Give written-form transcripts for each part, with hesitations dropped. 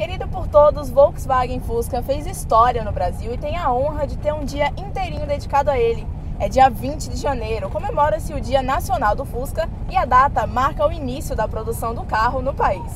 Querido por todos, Volkswagen Fusca fez história no Brasil e tem a honra de ter um dia inteirinho dedicado a ele. É dia 20 de janeiro, comemora-se o Dia Nacional do Fusca e a data marca o início da produção do carro no país.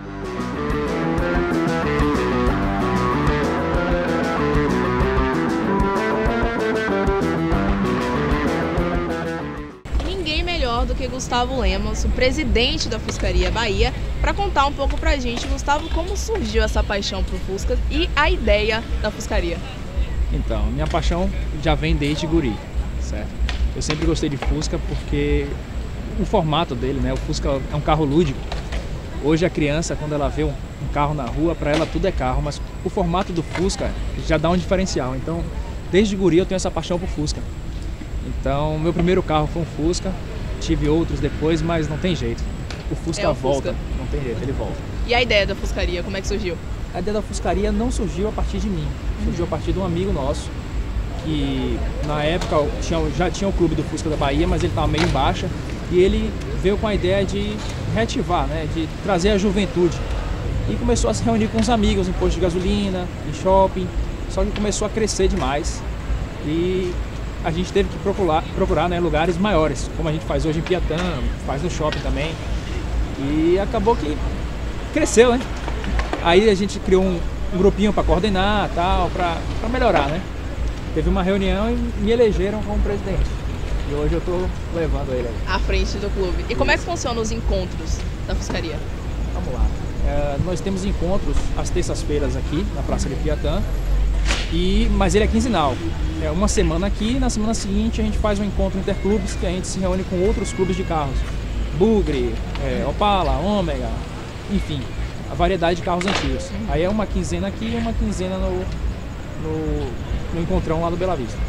Ninguém melhor do que Gustavo Lemos, o presidente da Fuscaria Bahia, para contar um pouco pra gente, Gustavo, como surgiu essa paixão por Fusca e a ideia da Fuscaria. Então, minha paixão já vem desde guri, certo? Eu sempre gostei de Fusca porque o formato dele, né? O Fusca é um carro lúdico. Hoje a criança, quando ela vê um carro na rua, para ela tudo é carro, mas o formato do Fusca já dá um diferencial. Então, desde guri eu tenho essa paixão por Fusca. Então, meu primeiro carro foi um Fusca, tive outros depois, mas não tem jeito. O Fusca volta, não tem jeito, ele volta. E a ideia da Fuscaria, como é que surgiu? A ideia da Fuscaria não surgiu a partir de mim, surgiu a partir de um amigo nosso, que na época já tinha o clube do Fusca da Bahia, mas ele estava meio em baixa, e ele veio com a ideia de reativar, né, de trazer a juventude. E começou a se reunir com os amigos em posto de gasolina, em shopping, só que começou a crescer demais. E a gente teve que procurar né, lugares maiores, como a gente faz hoje em Piatã, faz no shopping também. E acabou que cresceu, né? Aí a gente criou um grupinho para coordenar, tal, para melhorar, né? Teve uma reunião e me elegeram como presidente. E hoje eu tô levando ele aí à frente do clube. E como é que funcionam os encontros da Fuscaria? Vamos lá. Nós temos encontros às terças-feiras aqui na Praça de Piatã, mas ele é quinzenal. É uma semana aqui e na semana seguinte a gente faz um encontro interclubes que a gente se reúne com outros clubes de carros. Bugre, Opala, Ômega, enfim, a variedade de carros antigos. Aí é uma quinzena aqui e uma quinzena no encontrão lá do Bela Vista.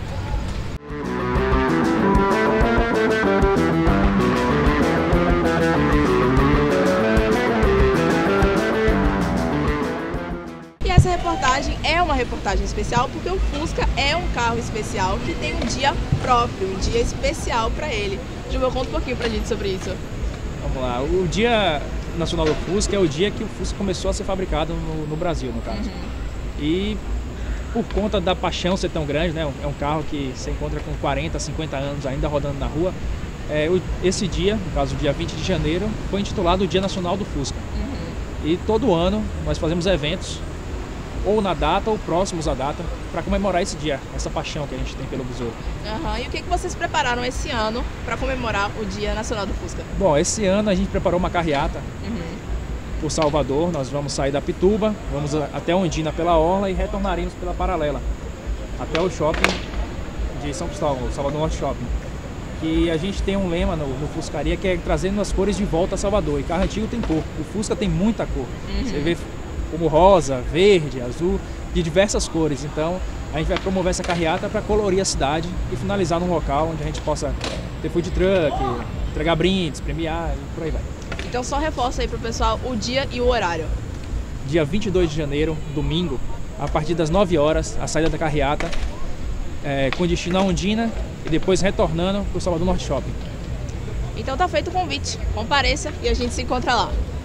E essa reportagem é uma reportagem especial porque o Fusca é um carro especial que tem um dia próprio, um dia especial para ele. Gilberto, conta um pouquinho pra gente sobre isso. Vamos lá, o Dia Nacional do Fusca é o dia que o Fusca começou a ser fabricado no Brasil, no caso. E por conta da paixão ser tão grande, né, é um carro que se encontra com 40, 50 anos ainda rodando na rua, esse dia, no caso o dia 20 de janeiro, foi intitulado o Dia Nacional do Fusca. E todo ano nós fazemos eventos, ou na data ou próximos à data, para comemorar esse dia, essa paixão que a gente tem pelo besouro. E o que vocês prepararam esse ano para comemorar o Dia Nacional do Fusca? Bom, esse ano a gente preparou uma carreata por Salvador. Nós vamos sair da Pituba, vamos até Ondina pela Orla e retornaremos pela Paralela até o shopping de São Cristóvão, Salvador Norte Shopping. E a gente tem um lema no Fuscaria que é trazendo as cores de volta a Salvador. E carro antigo tem cor, o Fusca tem muita cor. Você vê como rosa, verde, azul, de diversas cores. Então a gente vai promover essa carreata para colorir a cidade e finalizar num local onde a gente possa ter food truck, entregar brindes, premiar e por aí vai. Então só reforça aí pro pessoal o dia e o horário. Dia 22 de janeiro, domingo, a partir das 9 horas, a saída da carreata, com destino a Ondina e depois retornando para o Salvador Norte Shopping. Então tá feito o convite, compareça e a gente se encontra lá.